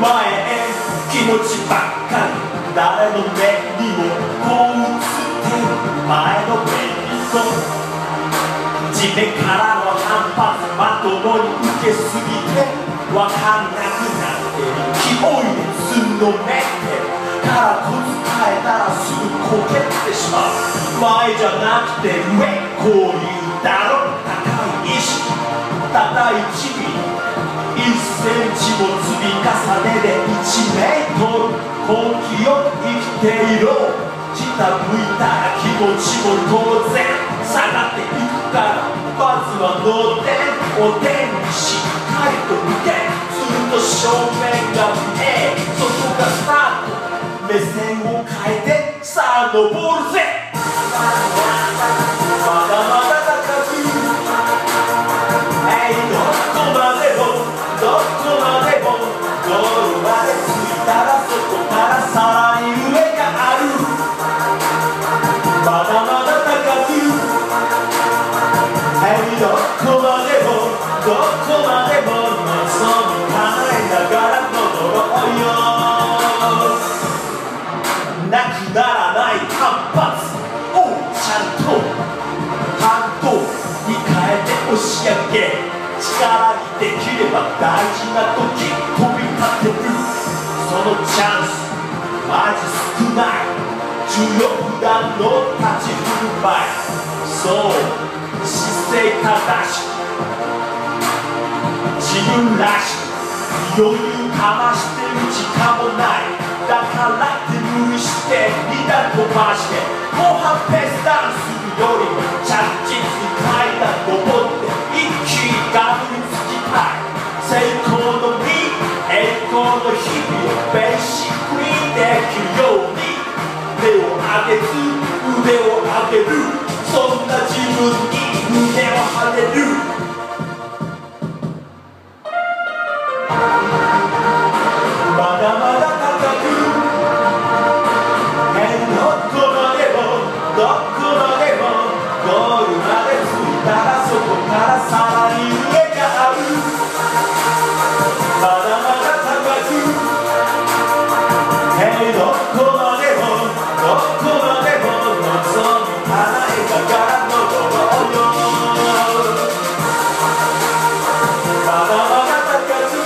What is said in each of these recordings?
前へ気持ちばっかり誰の目にもこう映ってる前のめりと地面からの反発まともに受けすぎてわかんなくなってる勢いでつんのめってからこつ変えたらすぐこけてしまう前じゃなくて上こういうだろ高い意識たい1ミリ1センチも積み重ねで1メートル根気よく生きていろ下向いたら気持ちも当然下がっていくからまずは脳天お天にしっかりと向けすると正面が見えそこがスタート目線を変えてさあ登るぜまだまだ高くどこまでもどこまでもゴールまで着いたらそこからさらに上があるまだまだ高くどこまでもどこまでも望み叶えながら登ろうよなくならない反発をちゃんと反動に変えて押し上げ力にできれば大事な時飛び立てるそのチャンスマジ少ない重要普段の立ち振る舞いそう姿勢正しく自分らしく余裕かましてる時間もないだからって無理して2段飛ばして後半ペースダウンするよりも着実に階段登って一気にがぶりつきたい成功の実栄光の日々をベーシックにできるように手を上げず腕を上げるそんな自分に胸を張れるまだまだ高くどこまでもどこまでもゴールまで着いたらそこからさらに上があるまだまだ高くどこまでもどこまでも望み叶えながら登ろうよまだまだ高く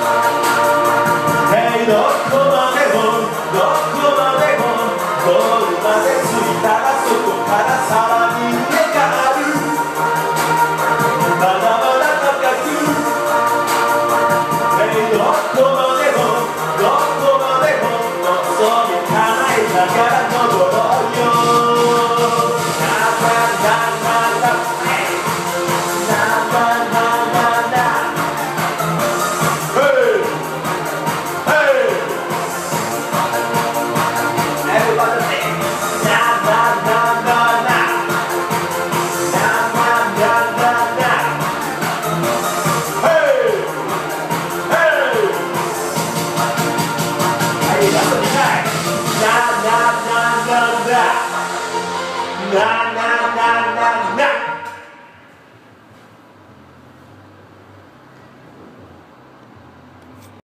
どこまでもどこまでもゴールまで着いたらそこからさらに上があるまだまだ高くどこまでもどこまでも望み叶えながら登ろうよななななな